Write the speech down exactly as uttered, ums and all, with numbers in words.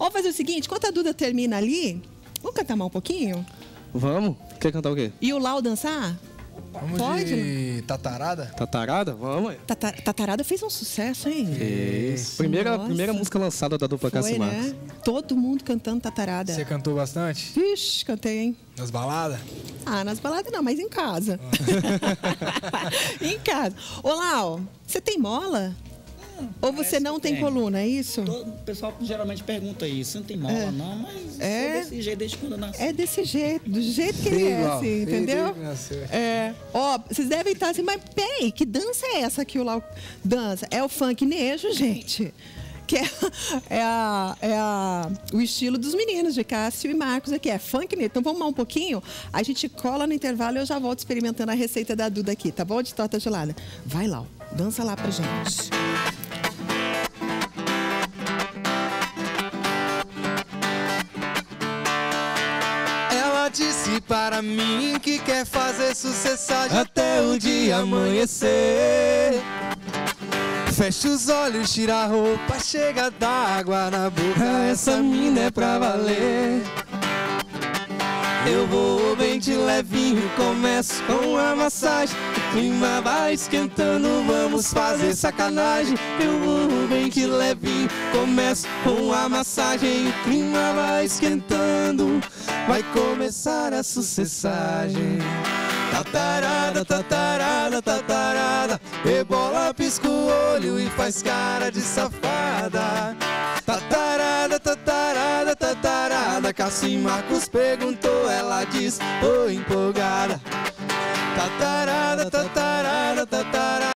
Vamos fazer o seguinte, enquanto a Duda termina ali, vamos cantar mais um pouquinho? Vamos? Quer cantar o quê? E o Lau dançar? Vamos Pode? de tatarada? Tatarada? Vamos, ué. Tata- Tatarada fez um sucesso, hein? Isso. Primeira, Nossa. primeira música lançada da dupla Foi, Cássio né? Marcos. Todo mundo cantando Tatarada. Você cantou bastante? Vixe, cantei, hein? Nas baladas? Ah, nas baladas não, mas em casa. Em casa. Ô, Lau, você tem mola? Ou você não tem tem. coluna, é isso? Todo- O pessoal geralmente pergunta isso, não tem mola É. não, mas É. é desse jeito desde quando eu nasci. É desse jeito, do jeito que ele é, Igual. assim, entendeu? Igual. É. Ó, vocês devem estar assim, mas peraí, que dança é essa que o Lau dança? É o funk nejo, gente. Que é, é, a, é a, o estilo dos meninos, de Cássio e Marcos aqui. É funk nejo. Então vamos lá um pouquinho, a gente cola no intervalo e eu já volto experimentando a receita da Duda aqui, tá bom? De torta gelada. Vai, Lau, dança lá pra gente. Ela disse para mim que quer fazer sucessagem até o dia amanhecer. Fecha os olhos, tira a roupa, chega d'água na boca. Essa mina é pra valer. Eu vou bem de levinho, começo com a massagem. O clima vai esquentando, vamos fazer sacanagem. Eu vou bem de levinho, começo com a massagem. O clima vai esquentando, vai começar a sucessagem. Tatarada, tatarada, tatarada, rebola, pisca o olho e faz cara de safada. Tatarada, tatarada, tatarada, Cássio e Marcos perguntou, ela diz, tô empolgada. Tatarada, tatarada, tatarada.